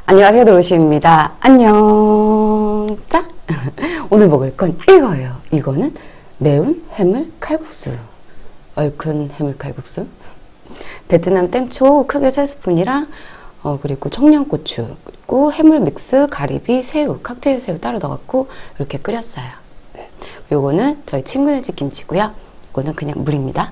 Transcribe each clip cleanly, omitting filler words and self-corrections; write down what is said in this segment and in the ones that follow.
안녕하세요, 도로시입니다. 안녕. 짜? 오늘 먹을 건 이거예요. 이거는 매운 해물 칼국수. 얼큰 해물 칼국수. 베트남 땡초 크게 3스푼이랑 그리고 청양고추, 그리고 해물 믹스, 가리비, 새우, 칵테일 새우 따로 넣어갖고 이렇게 끓였어요. 요거는 저희 친구네 집 김치고요. 이거는 그냥 물입니다.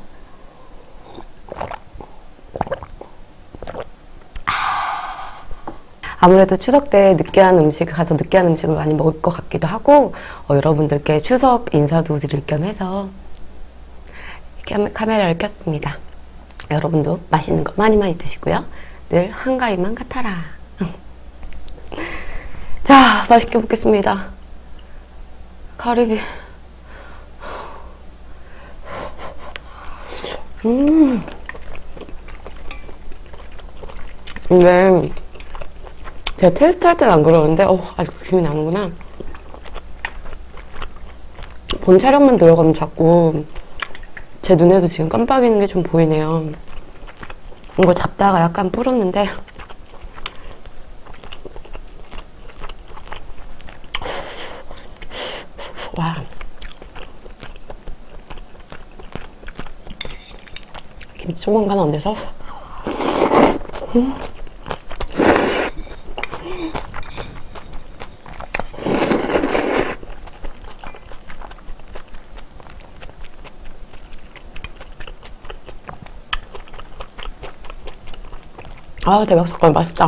아무래도 추석 때 느끼한 음식 가서 느끼한 음식을 많이 먹을 것 같기도 하고 여러분들께 추석 인사도 드릴 겸 해서 이렇게 카메라를 켰습니다. 여러분도 맛있는 거 많이 드시고요. 늘 한가위만 같아라. 자, 맛있게 먹겠습니다. 가리비. 근데 제가 테스트 할 때는 안 그러는데 아직 기억이 나는구나. 본 촬영만 들어가면 자꾸 제 눈에도 지금 깜빡이는 게 좀 보이네요. 이거 잡다가 약간 불었는데 와, 김치 조금 가나 안 돼서 아, 대박 사건 맛있다.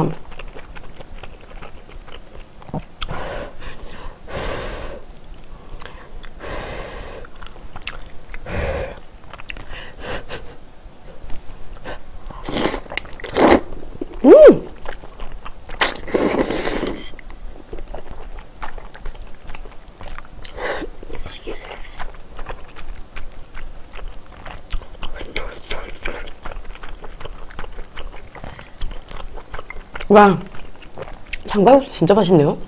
와, 장과육수 진짜 맛있네요.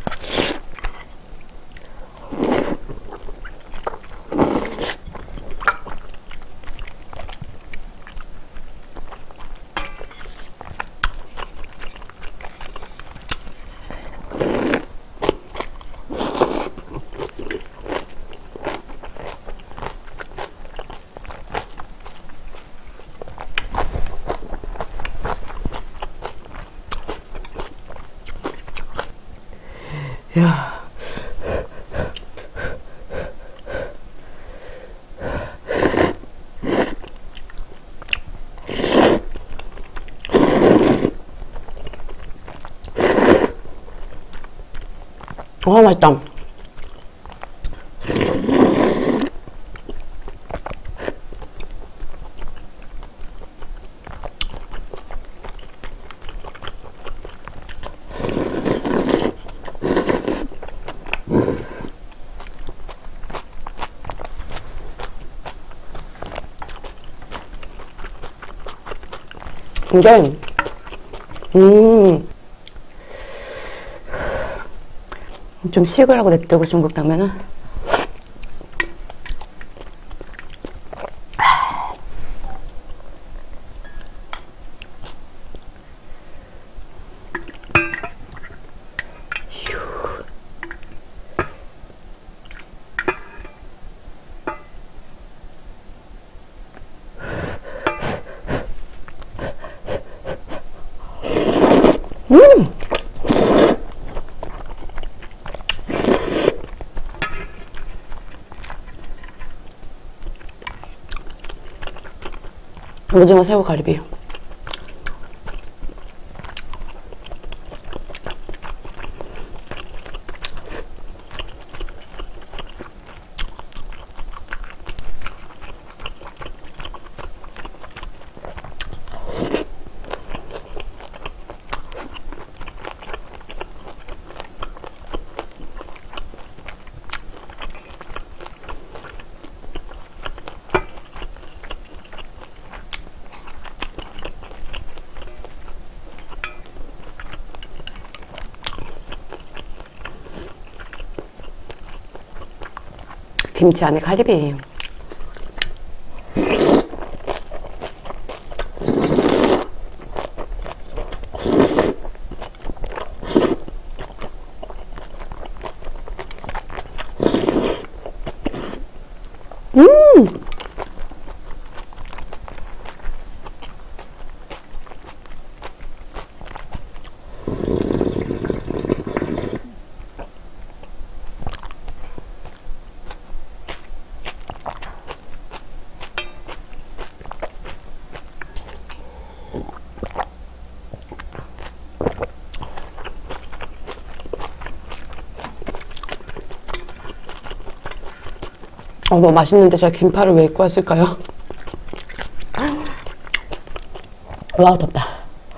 이야. 맛있다. 이게 좀 식으라고 냅두고 중국 당면은 오징어 새우 가리비. 김치 안에 가리비. 뭐 맛있는데 제가 긴팔을 왜 입고 왔을까요? 와, 덥다.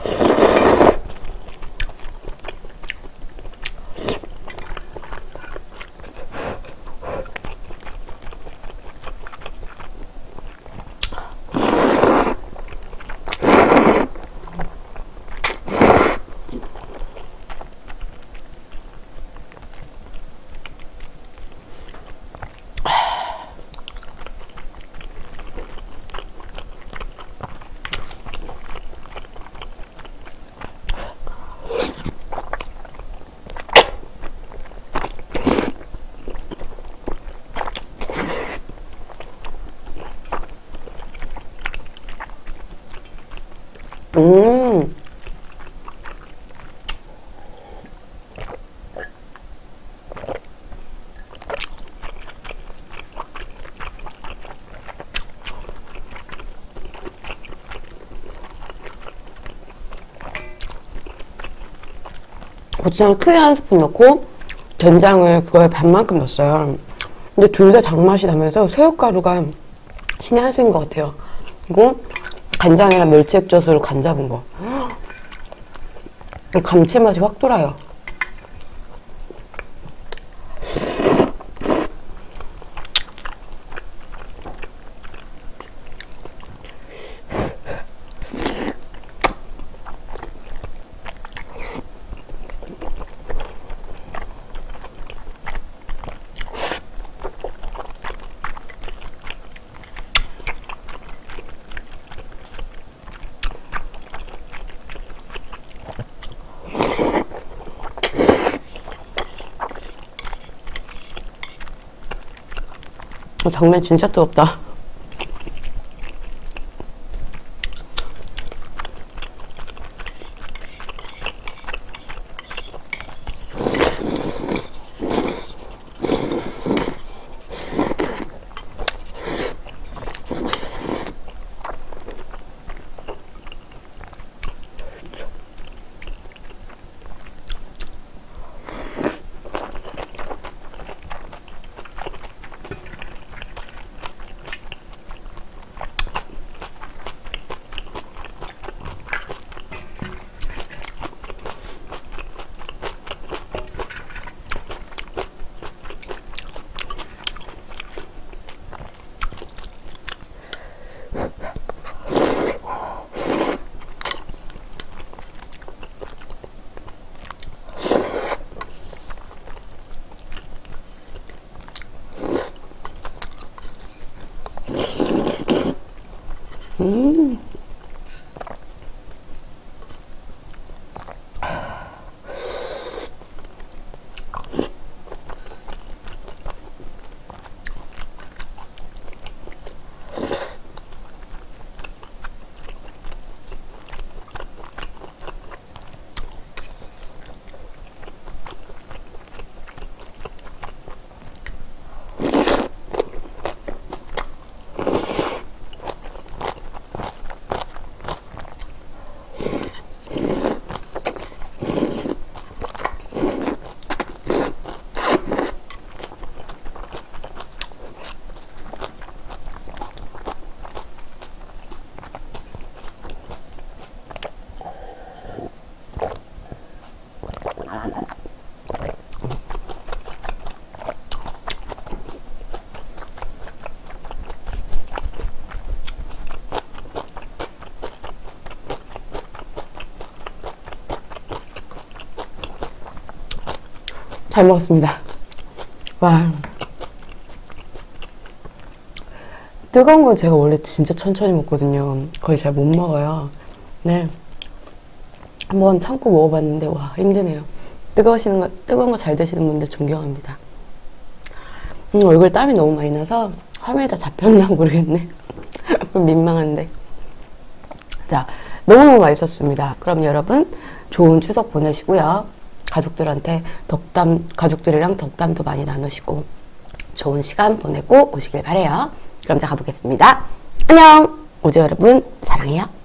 고추장 크게 한 스푼 넣고 된장을 그거에 반만큼 넣었어요. 근데 둘 다 장맛이 나면서 새우가루가 신의 한 수인 것 같아요. 그리고 간장이랑 멸치액젓으로 간 잡은 거. 감칠맛이 확 돌아요. 당면 진짜 뜨겁다. 잘 먹었습니다. 와. 뜨거운 건 제가 원래 진짜 천천히 먹거든요. 거의 잘 못 먹어요. 네. 한번 참고 먹어봤는데, 와, 힘드네요. 뜨거운 거 잘 드시는 분들 존경합니다. 얼굴에 땀이 너무 많이 나서 화면에 다 잡혔나 모르겠네. 민망한데. 자, 너무너무 맛있었습니다. 그럼 여러분, 좋은 추석 보내시고요. 가족들이랑 덕담도 많이 나누시고 좋은 시간 보내고 오시길 바래요. 그럼 제가 가보겠습니다. 안녕! 우주 여러분, 사랑해요.